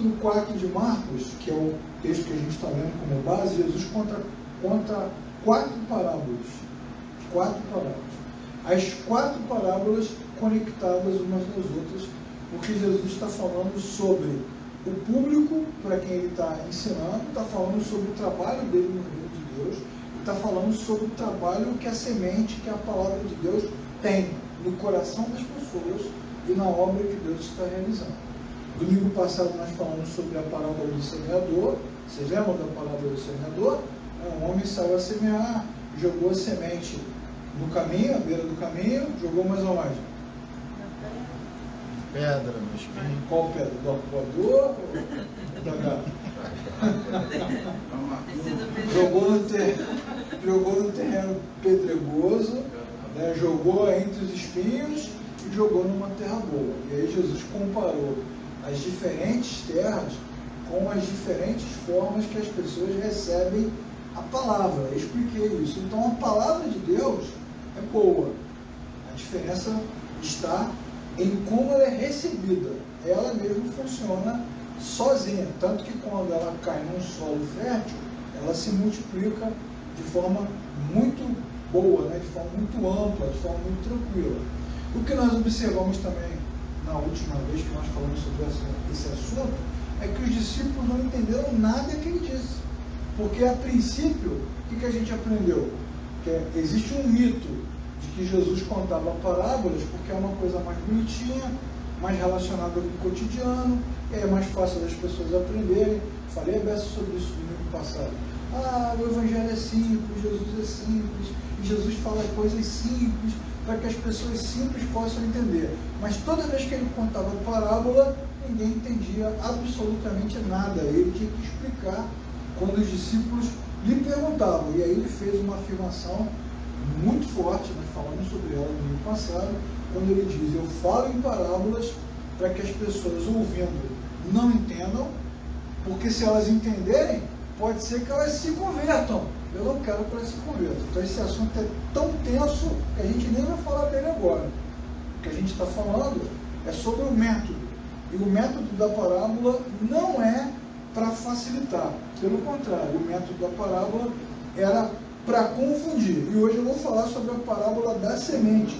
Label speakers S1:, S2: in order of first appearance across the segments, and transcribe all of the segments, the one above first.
S1: capítulo 4 de Marcos, que é o texto que a gente está lendo como base, Jesus conta quatro parábolas. As quatro parábolas conectadas umas das outras, porque Jesus está falando sobre o público para quem ele está ensinando, está falando sobre o trabalho dele no reino de Deus, está falando sobre o trabalho que a semente, que a palavra de Deus tem no coração das pessoas e na obra que Deus está realizando. Domingo passado nós falamos sobre a parábola do semeador. Vocês lembram da parábola do semeador? Um homem saiu a semear, jogou a semente no caminho, à beira do caminho, jogou mais aonde?
S2: Pedra, no espinho.
S1: Qual pedra? Do arpoador ou da gato? Jogou no terreno pedregoso, né? Jogou entre os espinhos e jogou numa terra boa. E aí Jesus comparou as diferentes terras com as diferentes formas que as pessoas recebem a palavra. Eu expliquei isso. Então a palavra de Deus é boa. A diferença está em como ela é recebida. Ela mesmo funciona sozinha. Tanto que quando ela cai num solo fértil, ela se multiplica de forma muito boa, né? De forma muito ampla, de forma muito tranquila. O que nós observamos também na última vez que nós falamos sobre esse assunto é que os discípulos não entenderam nada que ele disse. Porque a princípio, o que a gente aprendeu? Que existe um mito de que Jesus contava parábolas porque é uma coisa mais bonitinha, mais relacionada com o cotidiano, e é mais fácil das pessoas aprenderem. Falei a beça sobre isso no domingo passado. O Evangelho é simples, Jesus é simples, e Jesus fala coisas simples para que as pessoas simples possam entender. Mas toda vez que ele contava parábola, ninguém entendia absolutamente nada. Ele tinha que explicar quando os discípulos lhe perguntavam. E aí ele fez uma afirmação muito forte, nós falamos sobre ela no domingo passado, quando ele diz: eu falo em parábolas para que as pessoas ouvindo não entendam, porque se elas entenderem, pode ser que elas se convertam. Eu não quero que elas se convertam. Então esse assunto é tão tenso que a gente nem vai falar dele agora. O que a gente está falando é sobre o método. E o método da parábola não é para facilitar. Pelo contrário, o método da parábola era para confundir. E hoje eu vou falar sobre a parábola da semente,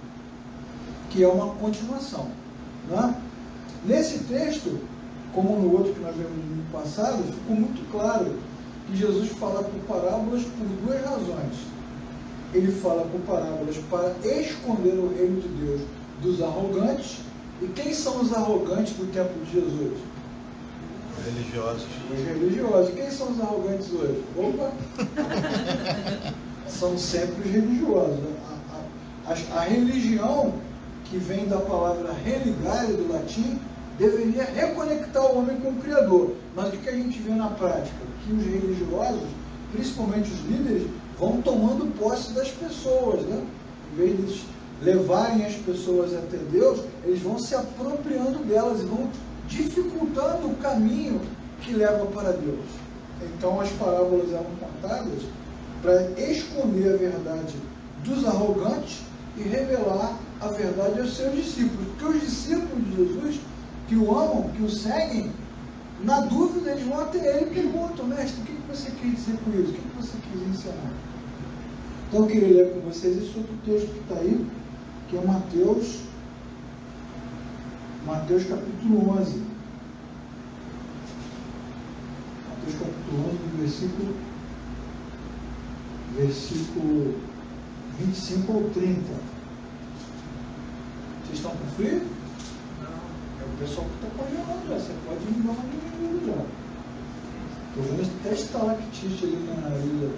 S1: que é uma continuação. Né? Nesse texto, como no outro que nós vimos no domingo passado, ficou muito claro que Jesus fala por parábolas por duas razões. Ele fala por parábolas para esconder o reino de Deus dos arrogantes. E quem são os arrogantes do tempo de Jesus?
S2: Religiosos.
S1: Os religiosos. Quem são os arrogantes hoje? Opa! São sempre os religiosos. A religião, que vem da palavra religare do latim, deveria reconectar o homem com o Criador. Mas o que a gente vê na prática? Que os religiosos, principalmente os líderes, vão tomando posse das pessoas, né? Em vez de levarem as pessoas até Deus, eles vão se apropriando delas e vão dificultando o caminho que leva para Deus. Então as parábolas eram contadas para esconder a verdade dos arrogantes e revelar a verdade aos seus discípulos. Porque os discípulos de Jesus, que o amam, que o seguem, na dúvida eles vão até ele e perguntam: mestre, o que você quer dizer com isso? O que você quis ensinar? Então eu queria ler com vocês esse outro texto que está aí, que é Mateus capítulo 11. Mateus capítulo 11, do versículo 25 ao 30. Vocês estão com frio? Não. É o pessoal que está congelando já. Você pode me dar uma diminuída já. Estou vendo até estalactite ali na ilha.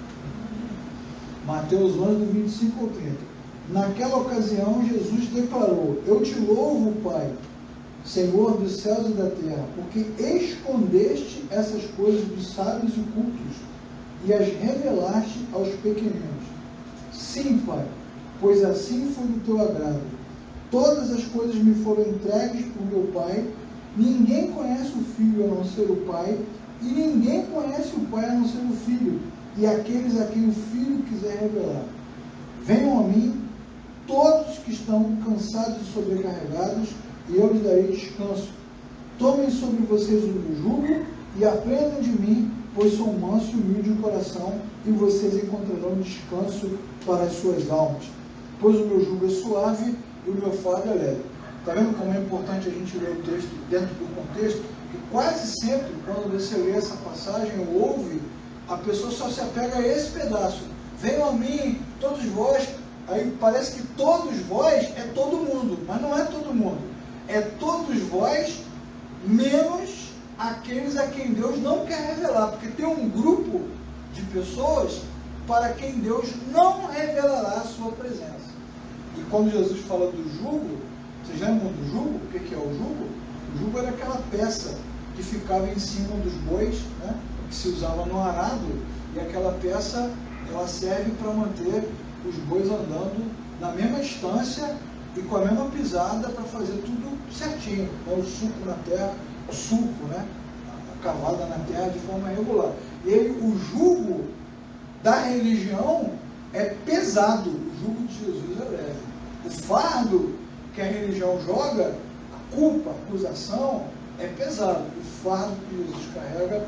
S1: Mateus 11, do 25 ao 30. Naquela ocasião, Jesus declarou: eu te louvo, Pai, Senhor dos céus e da terra, porque escondeste essas coisas dos sábios e cultos e as revelaste aos pequeninos. Sim, Pai, pois assim foi do teu agrado. Todas as coisas me foram entregues por meu Pai. Ninguém conhece o Filho a não ser o Pai, e ninguém conhece o Pai a não ser o Filho, e aqueles a quem o Filho quiser revelar. Venham a mim todos que estão cansados e sobrecarregados, e eu lhes darei descanso. tomem sobre vocês o meu jugo e aprendam de mim, pois sou manso e humilde de coração, e vocês encontrarão descanso para as suas almas. Pois o meu jugo é suave e o meu fardo é leve. Está vendo como é importante a gente ler o texto dentro do contexto? Que quase sempre, quando você lê essa passagem ou ouve, a pessoa só se apega a esse pedaço. Venham a mim, todos vós. Aí parece que todos vós é todo mundo, mas não é todo mundo. É todos vós, menos aqueles a quem Deus não quer revelar. Porque tem um grupo de pessoas para quem Deus não revelará a sua presença. E quando Jesus fala do jugo, vocês lembram do jugo? O que é o jugo? O jugo era aquela peça que ficava em cima dos bois, né? Que se usava no arado, e aquela peça ela serve para manter os bois andando na mesma distância e com a mesma pisada para fazer tudo certinho, né? O sulco na terra, o sulco, né? A cavada na terra de forma regular. E aí, o jugo da religião é pesado, o jugo de Jesus é leve. O fardo que a religião joga, a culpa, a acusação, é pesado. O fardo que Jesus carrega,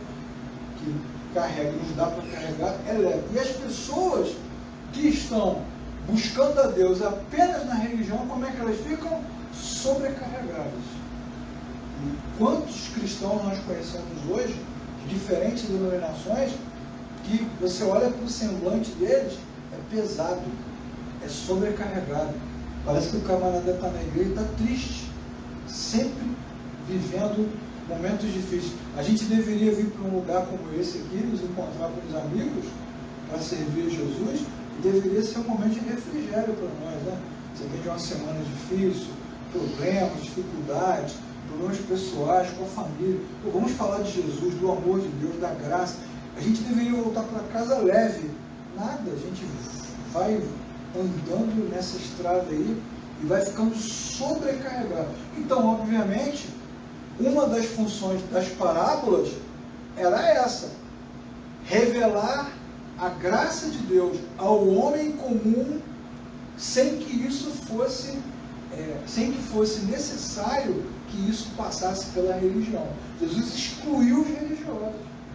S1: nos dá para carregar, é leve. E as pessoas que estão buscando a Deus apenas na religião, como é que elas ficam? Sobrecarregadas. E quantos cristãos nós conhecemos hoje, de diferentes denominações, que você olha para o semblante deles, é pesado, é sobrecarregado. Parece que o camarada está na igreja e está triste, sempre vivendo momentos difíceis. A gente deveria vir para um lugar como esse aqui, nos encontrar com os amigos, para servir a Jesus, e deveria ser um momento de refrigério para nós, né? Você vem de uma semana difícil, problemas, dificuldades, problemas pessoais, com a família. Pô, vamos falar de Jesus, do amor de Deus, da graça. A gente deveria voltar para casa leve. Nada, a gente vai andando nessa estrada aí e vai ficando sobrecarregado. Então, obviamente, uma das funções das parábolas era essa: revelar a graça de Deus ao homem comum, sem que isso fosse, sem que fosse necessário que isso passasse pela religião. Jesus excluiu os religiosos.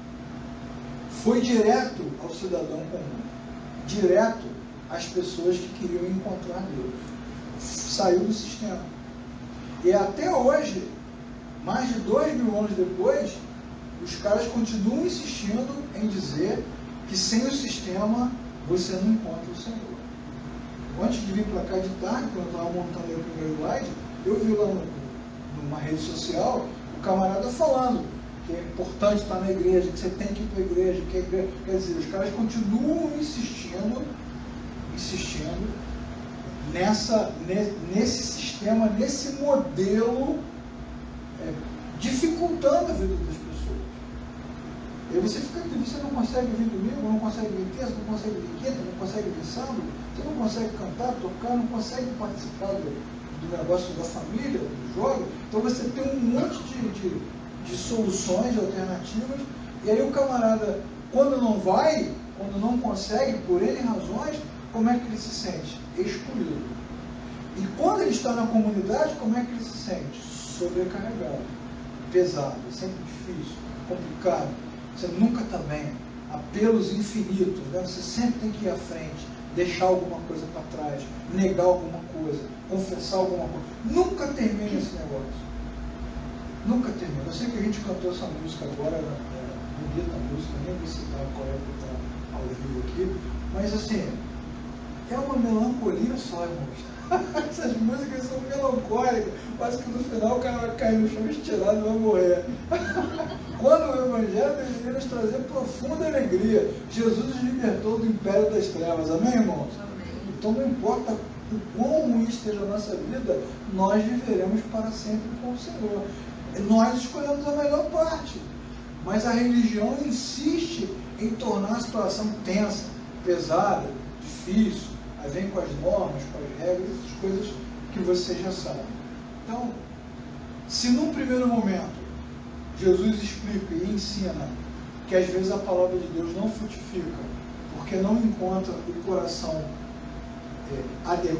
S1: Foi direto ao cidadão comum, direto às pessoas que queriam encontrar Deus. Saiu do sistema. E até hoje, mais de 2000 anos depois, os caras continuam insistindo em dizer que sem o sistema você não encontra o Senhor. Antes de vir para cá de tarde, quando eu estava montando o primeiro slide, eu vi lá numa rede social o camarada falando que é importante estar na igreja, que você tem que ir para a igreja, quer dizer, os caras continuam insistindo nesse sistema, nesse modelo, dificultando a vida das pessoas. E aí você não consegue vir domingo, não consegue vir terça, não consegue vir quinta, não consegue vir sábado, você não consegue cantar, tocar, não consegue participar do negócio da família, do jogo. Então você tem um monte de soluções, alternativas, e aí o camarada, quando não vai, quando não consegue, por N razões, como é que ele se sente? Excluído. E quando ele está na comunidade, como é que ele se sente? Sobrecarregado, pesado, sempre difícil, complicado. Você nunca está bem, apelos infinitos, né? Você sempre tem que ir à frente, deixar alguma coisa para trás, negar alguma coisa, confessar alguma coisa. Nunca termina esse negócio. Nunca termina. Eu sei que a gente cantou essa música agora, bonita a música, nem vou citar qual é que está ao vivo aqui, mas assim, é uma melancolia só, irmãos. Essas músicas são melancólicas, quase que no final o cara vai cair no chão estirado e vai morrer. Quando o Evangelho deveria nos trazer profunda alegria. Jesus nos libertou do império das trevas, amém, irmãos? Amém. Então não importa o quão ruim esteja a nossa vida, nós viveremos para sempre com o Senhor. Nós escolhemos a melhor parte, mas a religião insiste em tornar a situação tensa, pesada, difícil. Aí vem com as normas, com as regras, essas coisas que você já sabe. Então, se num primeiro momento Jesus explica e ensina que às vezes a palavra de Deus não frutifica, porque não encontra o coração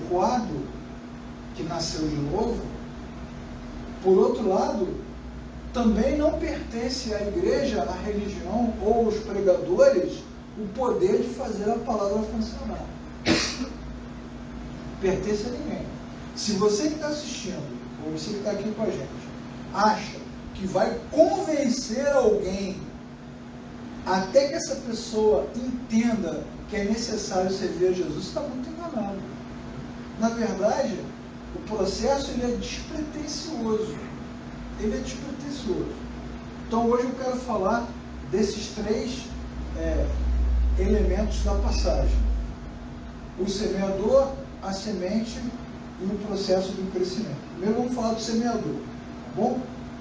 S1: adequado, que nasceu de novo, por outro lado, também não pertence à igreja, à religião ou aos pregadores o poder de fazer a palavra funcionar. Pertence a ninguém. Se você que está assistindo, ou você que está aqui com a gente, acha que vai convencer alguém até que essa pessoa entenda que é necessário servir a Jesus, está muito enganado. Na verdade, o processo ele é despretensioso. Ele é despretensioso. Então hoje eu quero falar desses três elementos da passagem: o semeador, a semente e o processo do crescimento. Primeiro vamos falar do semeador, tá bom?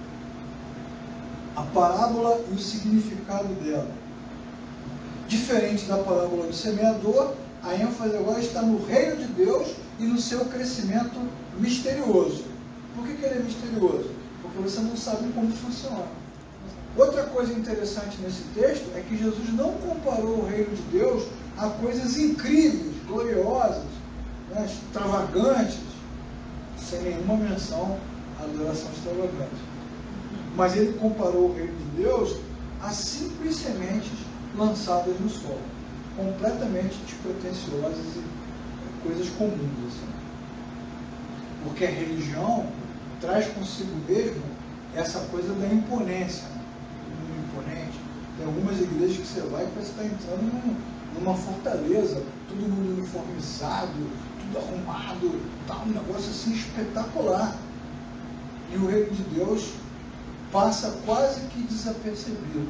S1: A parábola e o significado dela. Diferente da parábola do semeador, a ênfase agora está no reino de Deus e no seu crescimento misterioso. Por que ele é misterioso? Porque você não sabe como funciona. Outra coisa interessante nesse texto é que Jesus não comparou o reino de Deus a coisas incríveis, gloriosas, né, extravagantes, sem nenhuma menção à adoração extravagante. Mas ele comparou o reino de Deus a simples sementes lançadas no solo, completamente despretensiosas e coisas comuns, assim. Porque a religião traz consigo mesmo essa coisa da imponência, né? Imponente. Tem algumas igrejas que você vai e parece que está entrando numa fortaleza, todo mundo uniformizado, tudo arrumado, tá um negócio assim espetacular. E o reino de Deus passa quase que desapercebido.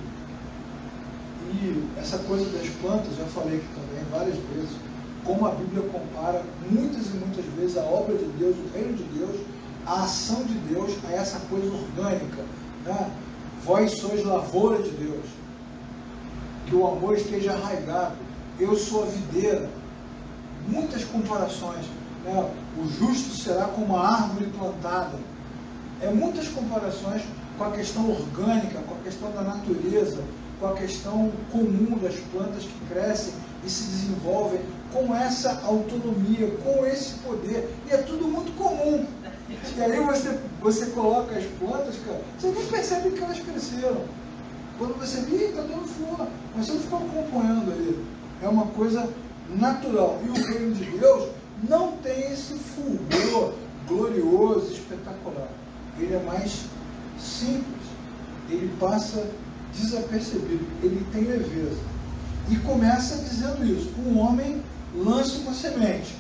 S1: E essa coisa das plantas, já falei aqui também várias vezes, como a Bíblia compara muitas e muitas vezes a obra de Deus, o reino de Deus, a ação de Deus a essa coisa orgânica, né? Vós sois lavoura de Deus, que o amor esteja arraigado, eu sou a videira. Muitas comparações, né? O justo será como a árvore plantada. Muitas comparações com a questão orgânica, com a questão da natureza, com a questão comum das plantas que crescem e se desenvolvem, com essa autonomia, com esse poder, e é tudo muito comum. E aí você coloca as plantas, cara, você nem percebe que elas cresceram. Quando você vê, está dando flor, mas você não fica acompanhando ali. É uma coisa natural. E o reino de Deus não tem esse fulgor glorioso, espetacular. Ele é mais simples, ele passa desapercebido, ele tem leveza. E começa dizendo isso: um homem lança uma semente.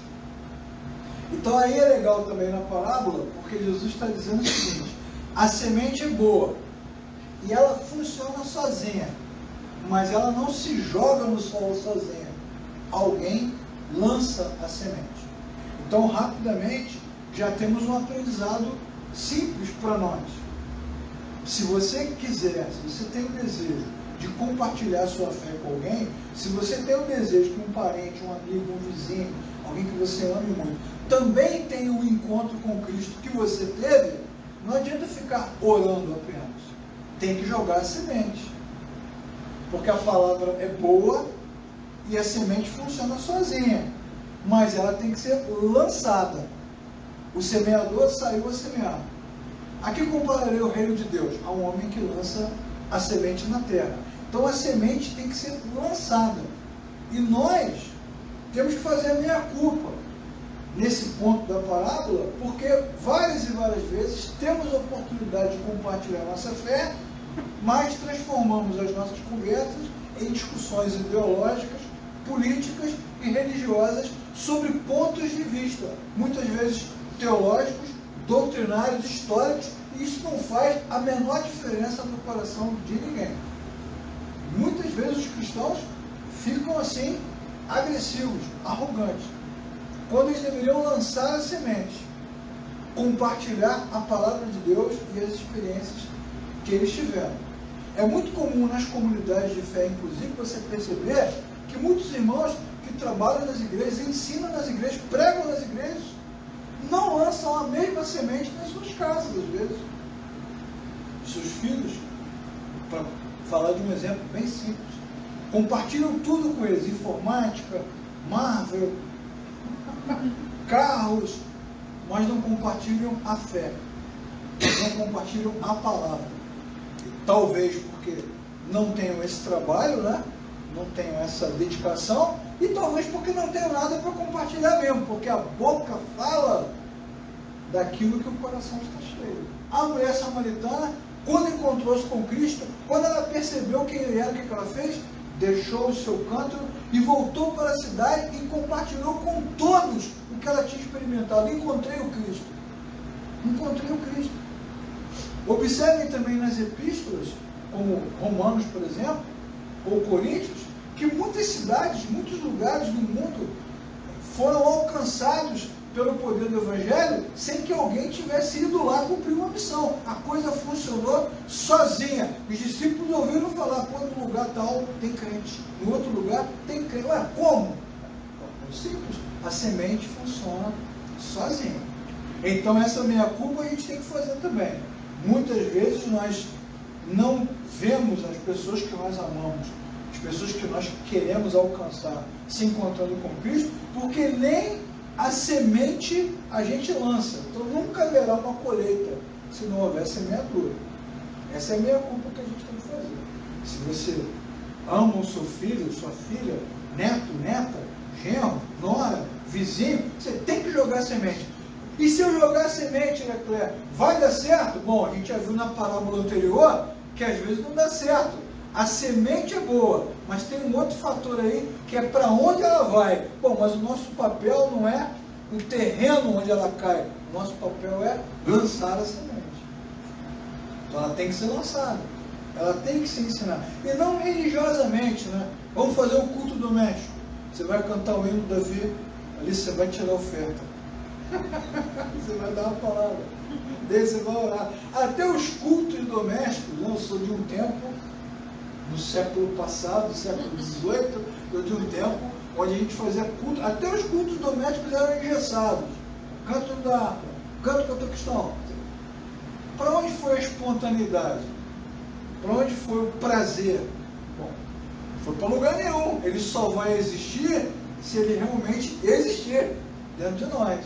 S1: Então aí é legal também na parábola, porque Jesus está dizendo o seguinte: a semente é boa e ela funciona sozinha, mas ela não se joga no solo sozinha. Alguém lança a semente. Então rapidamente já temos um aprendizado simples para nós. Se você quiser, se você tem o desejo de compartilhar sua fé com alguém, se você tem o desejo que um parente, um amigo, um vizinho, alguém que você ame muito, também tem um encontro com Cristo que você teve, não adianta ficar orando apenas. Tem que jogar a semente. Porque a palavra é boa e a semente funciona sozinha, mas ela tem que ser lançada. O semeador saiu a semear. Aqui compararei o reino de Deus a um homem que lança a semente na terra. Então a semente tem que ser lançada. E nós temos que fazer a meia-culpa nesse ponto da parábola, porque várias e várias vezes temos a oportunidade de compartilhar a nossa fé, mas transformamos as nossas conversas em discussões ideológicas, políticas e religiosas sobre pontos de vista, muitas vezes teológicos, doutrinários, históricos, e isso não faz a menor diferença no coração de ninguém. Muitas vezes os cristãos ficam assim, agressivos, arrogantes, quando eles deveriam lançar a semente, compartilhar a palavra de Deus e as experiências que eles tiveram. É muito comum nas comunidades de fé, inclusive, você perceber que muitos irmãos que trabalham nas igrejas, ensinam nas igrejas, pregam nas igrejas, não lançam a mesma semente nas suas casas, às vezes. Seus filhos, para falar de um exemplo bem simples, compartilham tudo com eles: informática, Marvel, carros, mas não compartilham a fé, não compartilham a palavra. talvez porque não tenham esse trabalho, né? Não tenham essa dedicação, e talvez porque não tenham nada para compartilhar mesmo, porque a boca fala daquilo que o coração está cheio. A mulher samaritana, quando encontrou-se com Cristo, quando ela percebeu quem ele era, o que ela fez? Deixou o seu cântaro e voltou para a cidade e compartilhou com todos o que ela tinha experimentado. Encontrei o Cristo. Encontrei o Cristo. Observem também nas epístolas, como Romanos, por exemplo, ou Coríntios, que muitas cidades, muitos lugares do mundo foram alcançados pelo poder do Evangelho sem que alguém tivesse ido lá cumprir uma missão. A coisa funcionou sozinha. Os discípulos ouviram falar, pô, no lugar tal tem crente, no outro lugar tem crente. Ué, como? É simples. A semente funciona sozinha. Então essa meia-culpa a gente tem que fazer também. Muitas vezes nós não vemos as pessoas que nós amamos, as pessoas que nós queremos alcançar, se encontrando com Cristo, porque nem a semente a gente lança. Então nunca haverá uma colheita se não houver semeadura. Essa é a meia-culpa que a gente tem que fazer. Se você ama o seu filho, sua filha, neto, neta, genro, nora, vizinho, você tem que jogar semente. E se eu jogar semente, Leclerc, vai dar certo? Bom, a gente já viu na parábola anterior que às vezes não dá certo. A semente é boa, mas tem um outro fator aí, que é para onde ela vai. Bom, mas o nosso papel não é o terreno onde ela cai. O nosso papel é lançar a semente. Então ela tem que ser lançada. Ela tem que se ensinar. E não religiosamente, né? Vamos fazer um culto doméstico. Você vai cantar o hino do Davi, ali você vai tirar a oferta. Você vai dar uma palavra. Daí você vai orar. Até os cultos domésticos, né? Eu sou de um tempo, no século passado, século XVIII, eu de um tempo onde a gente fazia culto, até os cultos domésticos eram engessados. Canto da harpa, canto canto cristão. Para onde foi a espontaneidade? Para onde foi o prazer? Bom, não foi para lugar nenhum. Ele só vai existir se ele realmente existir dentro de nós.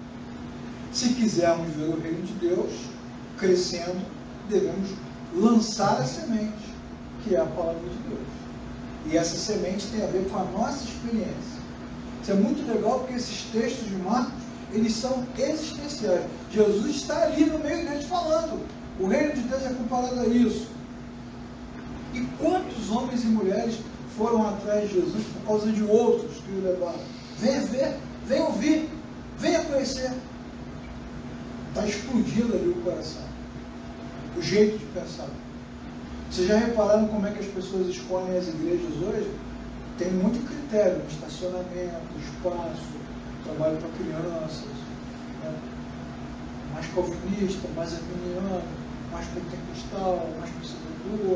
S1: Se quisermos ver o reino de Deus crescendo, devemos lançar a semente, que é a palavra de Deus. E essa semente tem a ver com a nossa experiência. Isso é muito legal, porque esses textos de Marcos, eles são existenciais. Jesus está ali no meio deles falando. O reino de Deus é comparado a isso. E quantos homens e mulheres foram atrás de Jesus por causa de outros que o levaram? Venha ver, venha ouvir, venha conhecer. Está explodindo ali o coração. O jeito de pensar. Vocês já repararam como é que as pessoas escolhem as igrejas hoje? Tem muito critério, estacionamento, espaço, trabalho para crianças, né? Mais calvinista, mais arminiano, mais pentecostal, mais conservador,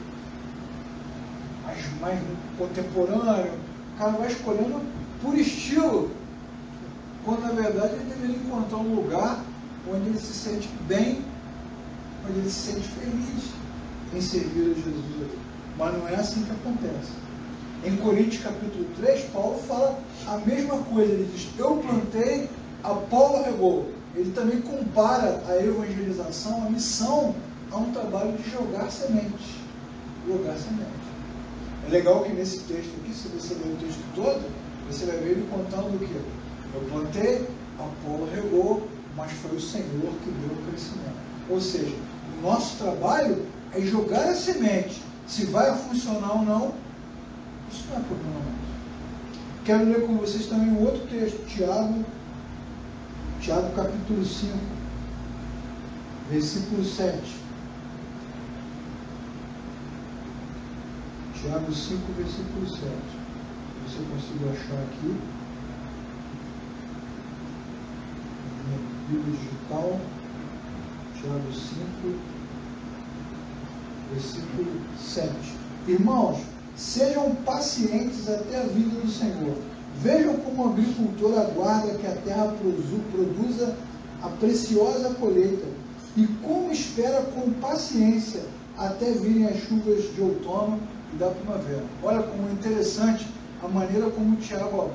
S1: mais contemporâneo. O cara vai escolhendo por estilo, quando na verdade ele deveria encontrar um lugar onde ele se sente bem, onde ele se sente feliz em servir a Jesus. Mas não é assim que acontece. Em Coríntios capítulo 3, Paulo fala a mesma coisa. Ele diz, eu plantei, Apolo regou. Ele também compara a evangelização, a missão, a um trabalho de jogar sementes. Jogar sementes. É legal que nesse texto aqui, se você ler o texto todo, você vai ver ele contando o quê? Eu plantei, Apolo regou, mas foi o Senhor que deu o crescimento. Ou seja, o nosso trabalho é jogar a semente. Se vai funcionar ou não, isso não é problema mais. Quero ler com vocês também um outro texto, Tiago capítulo 5, versículo 7. Tiago 5, versículo 7. Se você conseguir achar aqui. Bíblia digital, Tiago 5, versículo 7. Irmãos, sejam pacientes até a vinda do Senhor. Vejam como o agricultor aguarda que a terra produza a preciosa colheita e como espera com paciência até virem as chuvas de outono e da primavera. Olha como é interessante a maneira como o Tiago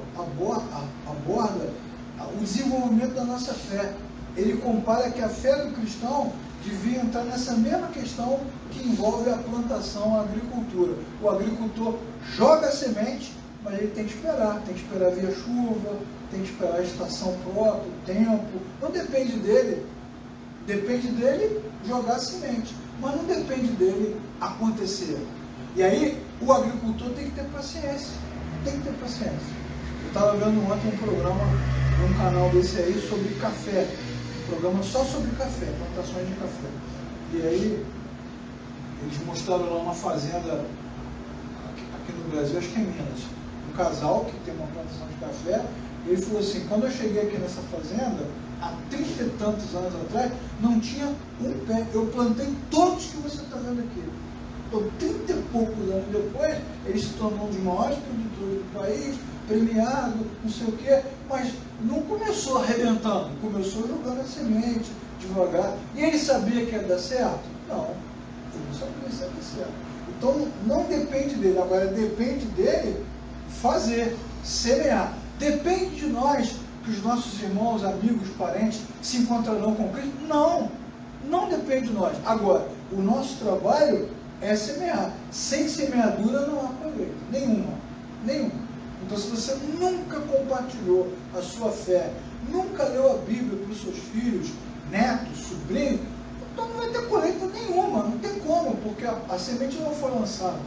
S1: aborda o desenvolvimento da nossa fé. Ele compara que a fé do cristão devia entrar nessa mesma questão que envolve a plantação, a agricultura. O agricultor joga a semente, mas ele tem que esperar vir a chuva, tem que esperar a estação própria, o tempo. Não depende dele. Depende dele jogar a semente, mas não depende dele acontecer. E aí o agricultor tem que ter paciência. Tem que ter paciência. Eu estava vendo ontem um programa num canal desse aí sobre café. Um programa só sobre café, plantações de café. E aí eles mostraram lá uma fazenda aqui no Brasil, acho que é Minas. Um casal que tem uma plantação de café. Ele falou assim, quando eu cheguei aqui nessa fazenda, há 30 e tantos anos atrás, não tinha um pé. Eu plantei todos que você está vendo aqui. Então, 30 e poucos anos depois, ele se tornou um dos maiores produtores do país, premiado, não sei o quê, mas não começou arrebentando, começou jogando a semente, devagar. E ele sabia que ia dar certo? Não, ele não sabia se ia dar certo. Então, não depende dele, agora depende dele fazer, semear. Depende de nós que os nossos irmãos, amigos, parentes se encontrarão com Cristo? Não, não depende de nós. Agora, o nosso trabalho é semear. Sem semeadura não há colheita, nenhuma. Então, se você nunca compartilhou a sua fé, nunca leu a Bíblia para os seus filhos, netos, sobrinhos, então não vai ter colheita nenhuma, não tem como, porque a semente não foi lançada,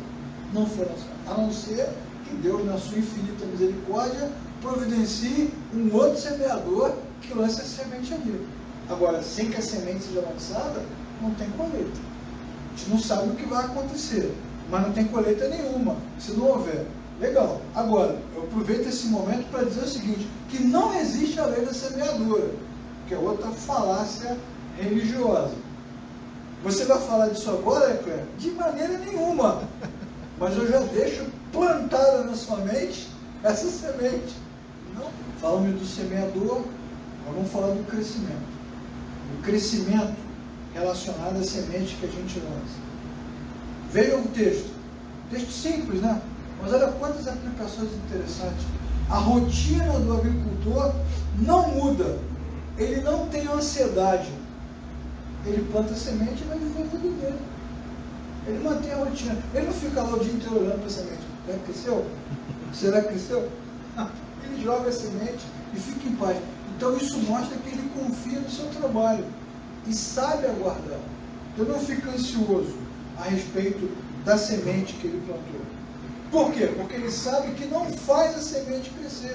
S1: a não ser que Deus, na sua infinita misericórdia, providencie um outro semeador que lance a semente ali. Agora, sem que a semente seja lançada, não tem colheita. A gente não sabe o que vai acontecer, mas não tem colheita nenhuma, se não houver. Legal. Agora, eu aproveito esse momento para dizer o seguinte, que não existe a lei da semeadura, que é outra falácia religiosa. Você vai falar disso agora, Eclér? De maneira nenhuma. Mas eu já deixo plantada na sua mente essa semente. Não. Falamos do semeador, agora vamos falar do crescimento. O crescimento relacionado à semente que a gente lança. Veja o texto. Texto simples, né? Mas olha quantas aplicações interessantes. A rotina do agricultor não muda. Ele não tem ansiedade. Ele planta a semente e vai viver a vida dele. Ele mantém a rotina. Ele não fica lá o dia inteiro olhando para a semente. Será que cresceu? Será que cresceu? Ele joga a semente e fica em paz. Então isso mostra que ele confia no seu trabalho e sabe aguardar. Então não fica ansioso a respeito da semente que ele plantou. Por quê? Porque ele sabe que não faz a semente crescer.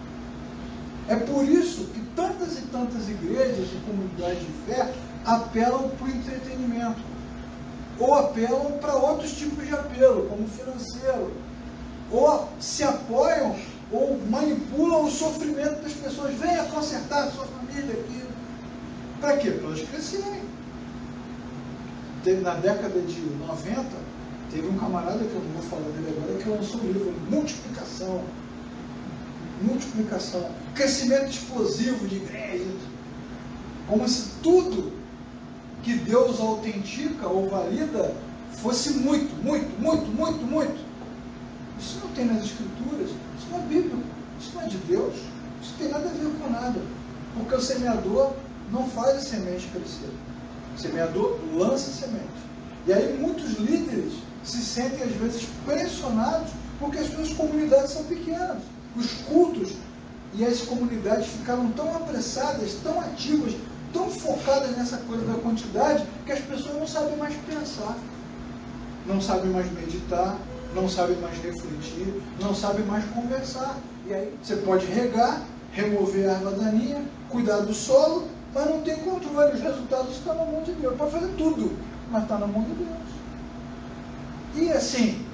S1: É por isso que tantas e tantas igrejas e comunidades de fé apelam para o entretenimento. Ou apelam para outros tipos de apelo, como financeiro. Ou se apoiam ou manipulam o sofrimento das pessoas. Venha consertar a sua família aqui. Para quê? Para elas crescerem. Na década de 90, teve um camarada, que eu não vou falar dele agora, que lançou um livro, Multiplicação. Crescimento explosivo de igrejas. Como se tudo que Deus autentica ou valida fosse muito. Isso não tem nas Escrituras, isso não é bíblico, isso não é de Deus, isso não tem nada a ver com nada. Porque o semeador não faz a semente crescer. O semeador lança a semente. E aí muitos líderes se sentem às vezes pressionados porque as suas comunidades são pequenas. Os cultos e as comunidades ficaram tão apressadas, tão ativas, tão focadas nessa coisa da quantidade, que as pessoas não sabem mais pensar, não sabem mais meditar, não sabem mais refletir, não sabem mais conversar. E aí você pode regar, remover a erva daninha, cuidar do solo, mas não tem controle. Os resultados estão na mão de Deus. Pode fazer tudo, mas está na mão de Deus. E assim,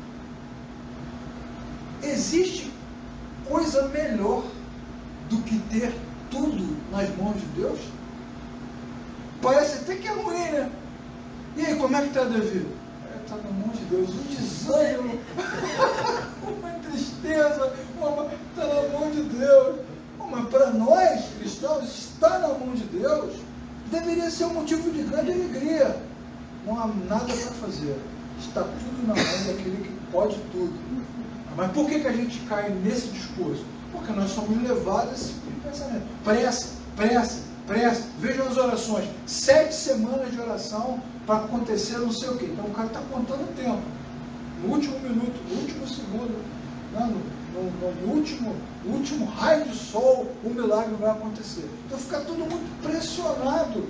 S1: existe coisa melhor do que ter tudo nas mãos de Deus? Parece até que é ruim, né? E aí, como é que está, Davi? Está na mão de Deus. Um desânimo, uma tristeza, está na mão de Deus. Mas para nós, cristãos, estar na mão de Deus deveria ser um motivo de grande alegria. Não há nada para fazer. Está tudo na mão daquele que pode tudo. Mas por que a gente cai nesse discurso? Porque nós somos levados a esse tipo de pensamento. Pressa, pressa, pressa. Vejam as orações. 7 semanas de oração para acontecer não sei o quê. Então o cara está contando o tempo. No último minuto, no último segundo, no último raio de sol, o milagre vai acontecer. Então fica tudo muito pressionado.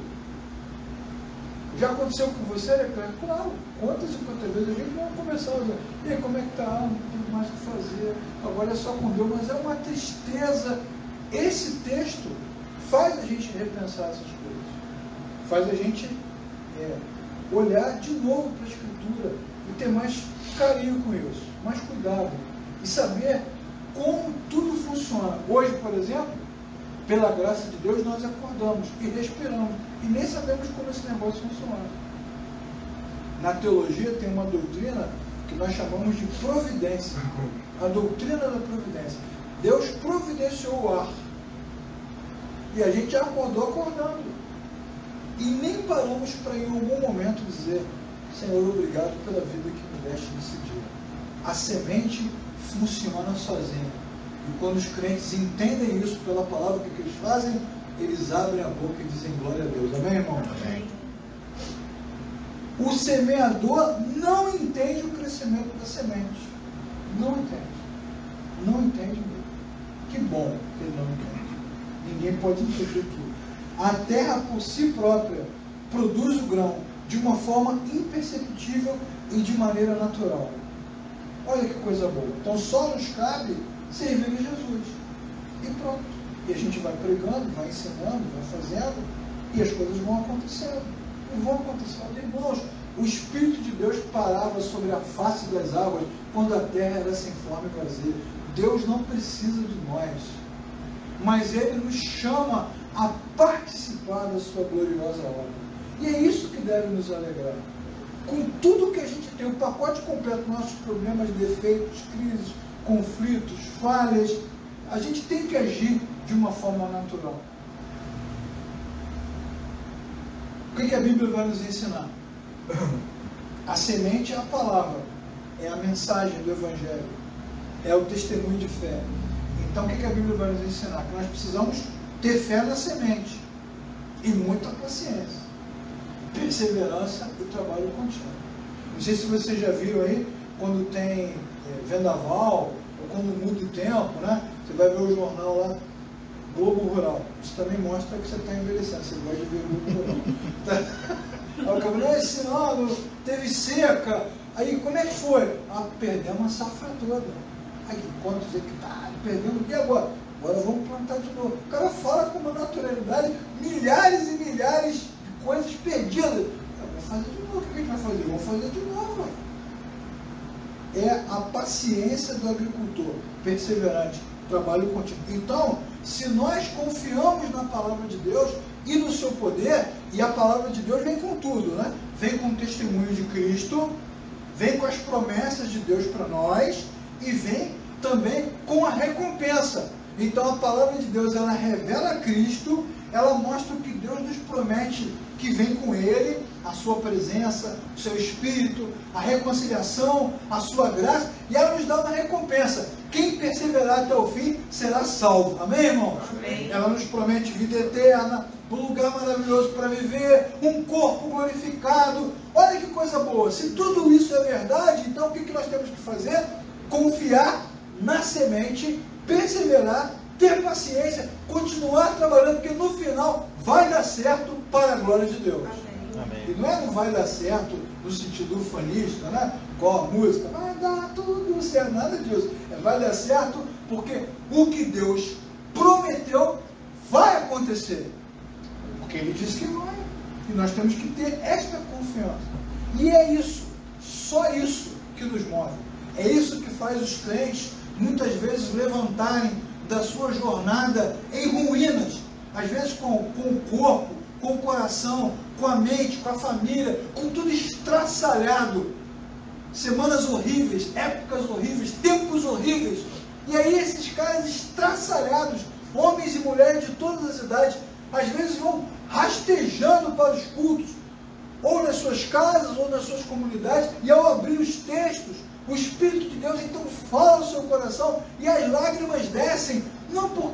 S1: Já aconteceu com você, né? Claro, quantas e quantas vezes a gente vai começar a dizer, e aí, como é que está? Não tem mais o que fazer, agora é só com Deus, mas é uma tristeza. Esse texto faz a gente repensar essas coisas, faz a gente olhar de novo para a Escritura e ter mais carinho com isso, mais cuidado, e saber como tudo funciona. Hoje, por exemplo, pela graça de Deus, nós acordamos e respiramos, e nem sabemos como esse negócio funciona. Na teologia tem uma doutrina que nós chamamos de providência, a doutrina da providência. Deus providenciou o ar, e a gente já acordou acordando, e nem paramos para em algum momento dizer, Senhor, obrigado pela vida que me deste nesse dia. A semente funciona sozinha. E quando os crentes entendem isso pela palavra, o que eles fazem? Eles abrem a boca e dizem glória a Deus. Amém, irmão? Amém. O semeador não entende o crescimento da semente. Não entende. Não entende mesmo. Que bom que ele não entende. Ninguém pode entender tudo. A terra por si própria produz o grão de uma forma imperceptível e de maneira natural. Olha que coisa boa. Então só nos cabe servir a Jesus. E pronto. E a gente vai pregando, vai ensinando, vai fazendo, e as coisas vão acontecendo. E vão acontecendo. Irmãos, o Espírito de Deus parava sobre a face das águas quando a terra era sem forma e vazia. Deus não precisa de nós, mas Ele nos chama a participar da sua gloriosa obra. E é isso que deve nos alegrar. Com tudo que a gente tem, o pacote completo, nossos problemas, defeitos, crises, conflitos, falhas, a gente tem que agir de uma forma natural. O que a Bíblia vai nos ensinar? A semente é a palavra, é a mensagem do Evangelho, é o testemunho de fé. Então o que a Bíblia vai nos ensinar? Que nós precisamos ter fé na semente e muita paciência, perseverança e trabalho contínuo. Não sei se vocês já viram aí, quando tem vendaval, ou quando muda o tempo, né? Você vai ver o jornal lá, Globo Rural. Isso também mostra que você está envelhecendo, você vai ver o Globo Rural. Aí o cabelo, esse ano teve seca, aí como é que foi? Ah, perdemos a safra toda. Aí quantos hectares, perdemos, e agora? Agora vamos plantar de novo. O cara fala com uma naturalidade, milhares e milhares de coisas perdidas. Vamos fazer de novo. O que a gente vai fazer? Vamos fazer de novo. É a paciência do agricultor, perseverante, trabalho contínuo. Então, se nós confiamos na palavra de Deus e no seu poder, e a palavra de Deus vem com tudo, né? Vem com o testemunho de Cristo, vem com as promessas de Deus para nós, e vem também com a recompensa. Então a palavra de Deus, ela revela Cristo, ela mostra o que Deus nos promete que vem com Ele, a sua presença, o seu Espírito, a reconciliação, a sua graça, e ela nos dá uma recompensa. Quem perseverar até o fim será salvo. Amém, irmãos? Amém. Ela nos promete vida eterna, um lugar maravilhoso para viver, um corpo glorificado. Olha que coisa boa. Se tudo isso é verdade, então o que nós temos que fazer? Confiar na semente, perseverar, ter paciência, continuar trabalhando, porque no final vai dar certo para a glória de Deus.
S2: Amém.
S1: E não vai dar certo no sentido ufanista, né? Com a música, vai dar tudo certo, nada disso. Vai dar certo porque o que Deus prometeu vai acontecer. Porque Ele disse que vai. E nós temos que ter esta confiança. E é isso, só isso que nos move. É isso que faz os crentes muitas vezes levantarem da sua jornada em ruínas, às vezes com o corpo, com o coração, com a mente, com a família, com tudo estraçalhado, semanas horríveis, épocas horríveis, tempos horríveis, e aí esses caras estraçalhados, homens e mulheres de todas as idades, às vezes vão rastejando para os cultos, ou nas suas casas, ou nas suas comunidades, e ao abrir os textos, o Espírito de Deus então fala no seu coração e as lágrimas descem, não porque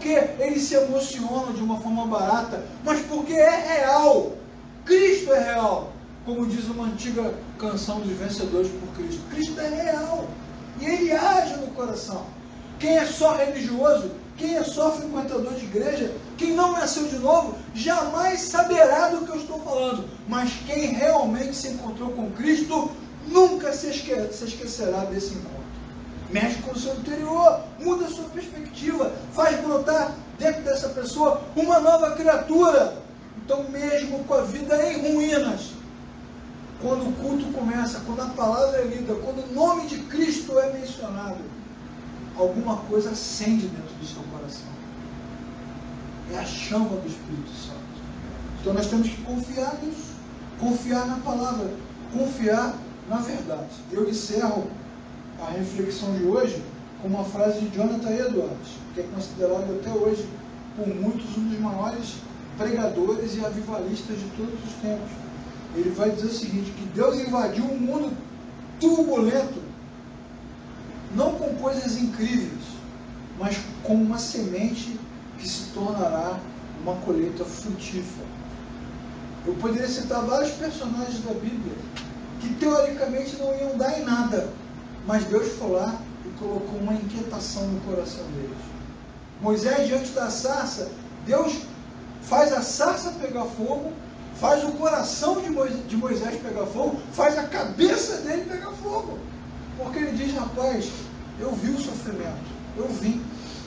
S1: porque eles se emocionam de uma forma barata, mas porque é real. Cristo é real. Como diz uma antiga canção dos vencedores por Cristo. Cristo é real. E Ele age no coração. Quem é só religioso, quem é só frequentador de igreja, quem não nasceu de novo, jamais saberá do que eu estou falando. Mas quem realmente se encontrou com Cristo, nunca se esquecerá desse encontro. Mexe com o seu interior, muda a sua perspectiva, faz brotar dentro dessa pessoa uma nova criatura. Então, mesmo com a vida em ruínas, quando o culto começa, quando a palavra é lida, quando o nome de Cristo é mencionado, alguma coisa acende dentro do seu coração. É a chama do Espírito Santo. Então nós temos que confiar nisso, confiar na palavra, confiar na verdade. Eu encerro a reflexão de hoje com uma frase de Jonathan Edwards, que é considerado até hoje por muitos um dos maiores pregadores e avivalistas de todos os tempos. Ele vai dizer o seguinte, que Deus invadiu um mundo turbulento, não com coisas incríveis, mas com uma semente que se tornará uma colheita frutífera. Eu poderia citar vários personagens da Bíblia que teoricamente não iam dar em nada, mas Deus foi lá e colocou uma inquietação no coração deles. Moisés, diante da sarça, Deus faz a sarça pegar fogo, faz o coração de Moisés pegar fogo, faz a cabeça dele pegar fogo. Porque ele diz, rapaz, eu vi o sofrimento, eu vim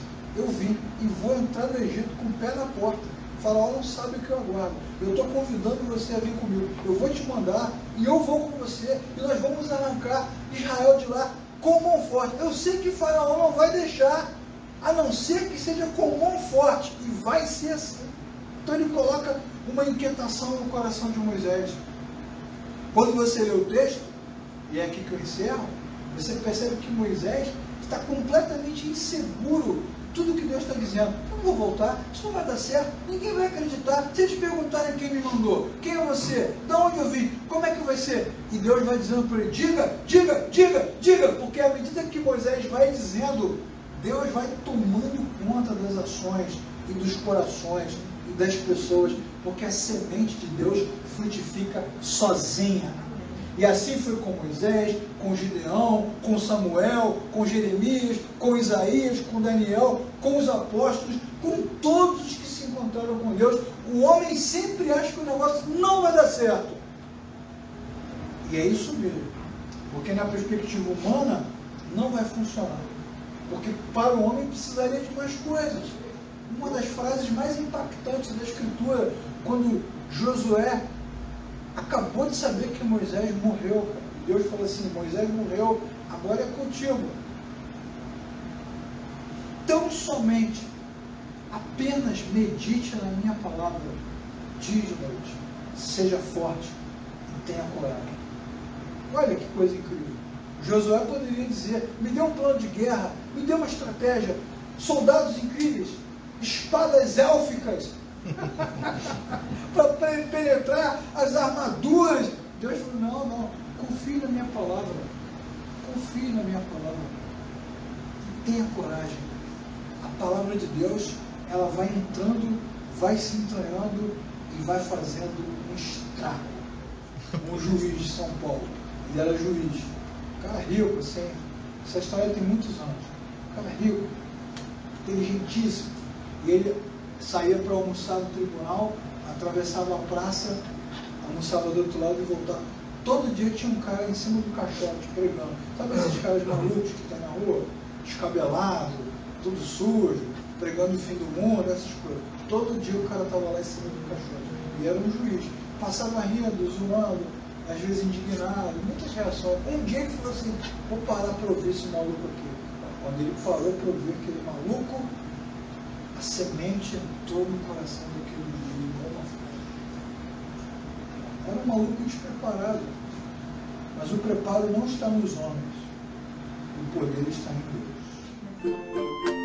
S1: e vou entrar no Egito com o pé na porta. O faraó não sabe o que eu aguardo. Eu estou convidando você a vir comigo. Eu vou te mandar e eu vou com você e nós vamos arrancar Israel de lá com mão forte. Eu sei que o faraó não vai deixar, a não ser que seja com mão forte, e vai ser assim. Então ele coloca uma inquietação no coração de Moisés. Quando você lê o texto, e é aqui que eu encerro, você percebe que Moisés está completamente inseguro. Tudo que Deus está dizendo, eu não vou voltar, isso não vai dar certo, ninguém vai acreditar. Se eles perguntarem quem me mandou, quem é você, de onde eu vim, como é que vai ser? E Deus vai dizendo para ele, diga, porque à medida que Moisés vai dizendo, Deus vai tomando conta das ações e dos corações e das pessoas, porque a semente de Deus frutifica sozinha. E assim foi com Moisés, com Gideão, com Samuel, com Jeremias, com Isaías, com Daniel, com os apóstolos, com todos os que se encontraram com Deus. O homem sempre acha que o negócio não vai dar certo. E é isso mesmo. Porque na perspectiva humana não vai funcionar. Porque para o homem precisaria de mais coisas. Uma das frases mais impactantes da Escritura, quando Josué acabou de saber que Moisés morreu, cara. Deus falou assim, Moisés morreu, agora é contigo. Tão somente, apenas medite na minha palavra, dia e noite, seja forte e tenha coragem. Olha que coisa incrível. Josué poderia dizer, me dê um plano de guerra, me dê uma estratégia, soldados incríveis, espadas élficas, para penetrar as armaduras. Deus falou, não, confie na minha palavra, tenha coragem. A palavra de Deus, ela vai entrando, vai se entranhando e vai fazendo um estrago. Um juiz de São Paulo, ele era juiz, um cara rico, assim, essa história tem muitos anos, um cara rico, inteligentíssimo, e ele saía para almoçar no tribunal, atravessava a praça, almoçava do outro lado e voltava. Todo dia tinha um cara em cima do caixote pregando. Sabe esses caras malucos que estão na rua? Descabelado, tudo sujo, pregando o fim do mundo, essas coisas. Todo dia o cara estava lá em cima do caixote. E era um juiz. Passava rindo, zoando, às vezes indignado, muitas reações. Um dia ele falou assim, vou parar para ouvir esse maluco aqui. Quando ele parou para ouvir aquele maluco, a semente entrou no coração daquele menino. Era um maluco despreparado. Mas o preparo não está nos homens. O poder está em Deus.